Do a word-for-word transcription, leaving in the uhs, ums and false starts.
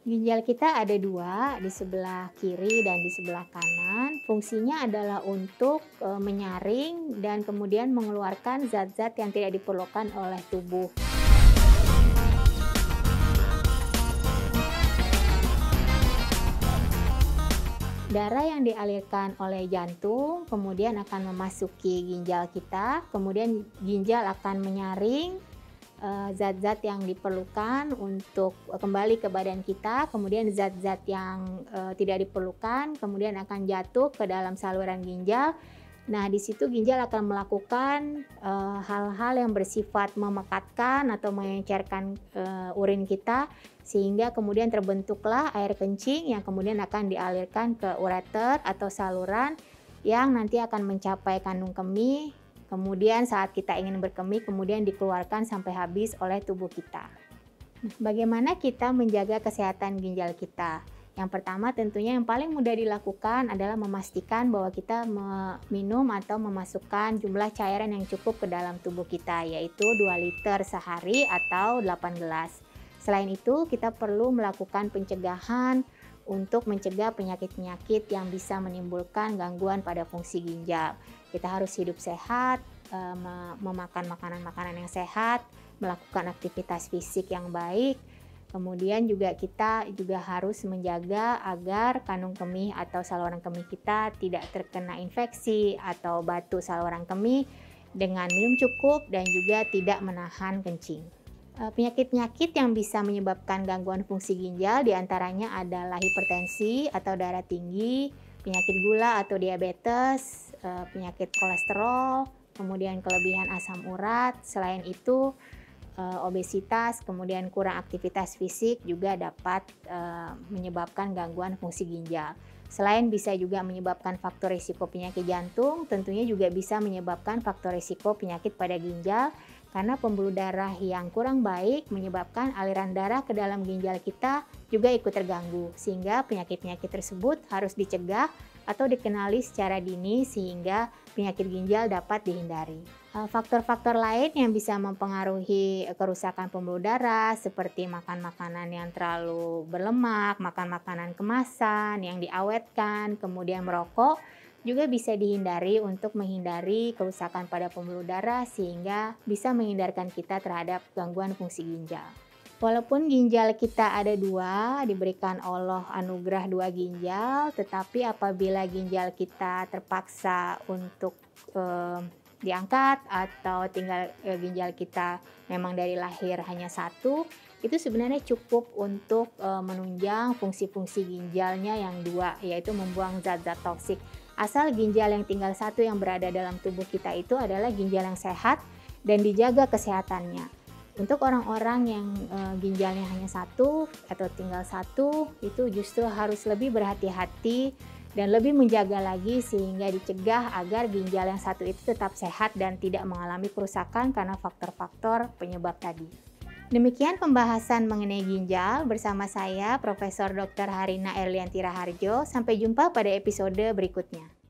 Ginjal kita ada dua, di sebelah kiri dan di sebelah kanan. Fungsinya adalah untuk e, menyaring dan kemudian mengeluarkan zat-zat yang tidak diperlukan oleh tubuh. Darah yang dialirkan oleh jantung kemudian akan memasuki ginjal kita, kemudian ginjal akan menyaring zat-zat yang diperlukan untuk kembali ke badan kita, kemudian zat-zat yang e, tidak diperlukan kemudian akan jatuh ke dalam saluran ginjal. Nah, di situ ginjal akan melakukan hal-hal yang bersifat memekatkan atau mengencerkan e, urin kita, sehingga kemudian terbentuklah air kencing yang kemudian akan dialirkan ke ureter atau saluran yang nanti akan mencapai kandung kemih. Kemudian saat kita ingin berkemih, kemudian dikeluarkan sampai habis oleh tubuh kita. Bagaimana kita menjaga kesehatan ginjal kita? Yang pertama tentunya yang paling mudah dilakukan adalah memastikan bahwa kita meminum atau memasukkan jumlah cairan yang cukup ke dalam tubuh kita, yaitu dua liter sehari atau delapan gelas. Selain itu, kita perlu melakukan pencegahan untuk mencegah penyakit-penyakit yang bisa menimbulkan gangguan pada fungsi ginjal. Kita harus hidup sehat, memakan makanan-makanan yang sehat, melakukan aktivitas fisik yang baik. Kemudian juga kita juga harus menjaga agar kandung kemih atau saluran kemih kita tidak terkena infeksi atau batu saluran kemih dengan minum cukup dan juga tidak menahan kencing. Penyakit-penyakit yang bisa menyebabkan gangguan fungsi ginjal diantaranya adalah hipertensi atau darah tinggi, penyakit gula atau diabetes, penyakit kolesterol, kemudian kelebihan asam urat. Selain itu, obesitas, kemudian kurang aktivitas fisik juga dapat menyebabkan gangguan fungsi ginjal. Selain bisa juga menyebabkan faktor risiko penyakit jantung, tentunya juga bisa menyebabkan faktor risiko penyakit pada ginjal, karena pembuluh darah yang kurang baik menyebabkan aliran darah ke dalam ginjal kita juga ikut terganggu, sehingga penyakit-penyakit tersebut harus dicegah atau dikenali secara dini sehingga penyakit ginjal dapat dihindari. Faktor-faktor lain yang bisa mempengaruhi kerusakan pembuluh darah seperti makan makanan yang terlalu berlemak, makan makanan kemasan yang diawetkan, kemudian merokok, juga bisa dihindari untuk menghindari kerusakan pada pembuluh darah sehingga bisa menghindarkan kita terhadap gangguan fungsi ginjal. Walaupun ginjal kita ada dua, diberikan Allah anugerah dua ginjal, tetapi apabila ginjal kita terpaksa untuk eh, diangkat atau tinggal eh, ginjal kita memang dari lahir hanya satu, itu sebenarnya cukup untuk eh, menunjang fungsi-fungsi ginjalnya yang dua, yaitu membuang zat-zat toksik. Asal ginjal yang tinggal satu yang berada dalam tubuh kita itu adalah ginjal yang sehat dan dijaga kesehatannya. Untuk orang-orang yang e, ginjalnya hanya satu atau tinggal satu, itu justru harus lebih berhati-hati dan lebih menjaga lagi sehingga dicegah agar ginjal yang satu itu tetap sehat dan tidak mengalami kerusakan karena faktor-faktor penyebab tadi. Demikian pembahasan mengenai ginjal bersama saya Profesor Doktor Harina Erlianti Raharjo. Sampai jumpa pada episode berikutnya.